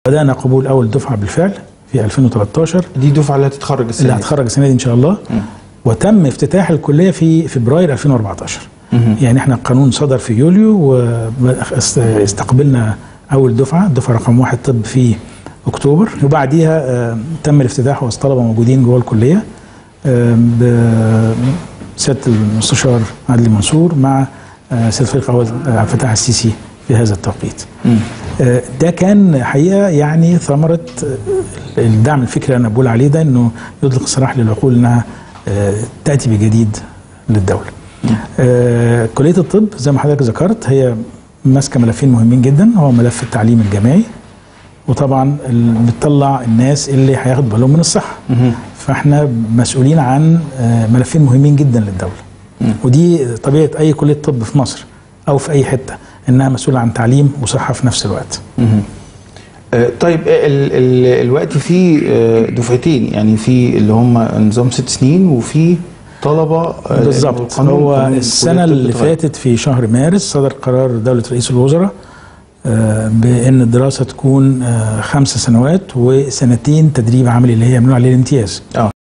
بدأنا قبول أول دفعة بالفعل في 2013. دي الدفعة اللي هتتخرج السنة دي؟ اللي هتتخرج السنة دي إن شاء الله. وتم افتتاح الكلية في فبراير 2014. يعني احنا القانون صدر في يوليو واستقبلنا أول دفعة رقم 1 طب في أكتوبر، وبعديها تم الافتتاح والطلبة موجودين جوه الكلية بسيادة المستشار عدلي منصور مع سيد الفريق أول عبد الفتاح السيسي في هذا التوقيت. ده كان حقيقة يعني ثمرة الدعم الفكري اللي أنا بقول عليه ده، إنه يطلق السراح للعقول إنها تأتي بجديد للدولة. كلية الطب زي ما حضرتك ذكرت هي ماسكة ملفين مهمين جدا، هو ملف التعليم الجامعي، وطبعا بتطلع الناس اللي هياخدوا بالهم من الصحة. فاحنا مسؤولين عن ملفين مهمين جدا للدولة، ودي طبيعة أي كلية طب في مصر أو في أي حتة، إنها مسؤولة عن تعليم وصحة في نفس الوقت. طيب الوقت في دفعتين، يعني في اللي هم نظام 6 سنين وفي طلبة بالظبط. هو السنة اللي فاتت في شهر مارس صدر قرار دولة رئيس الوزراء بأن الدراسة تكون 5 سنوات وسنتين تدريب عملي اللي هي يعملوا عليه الامتياز.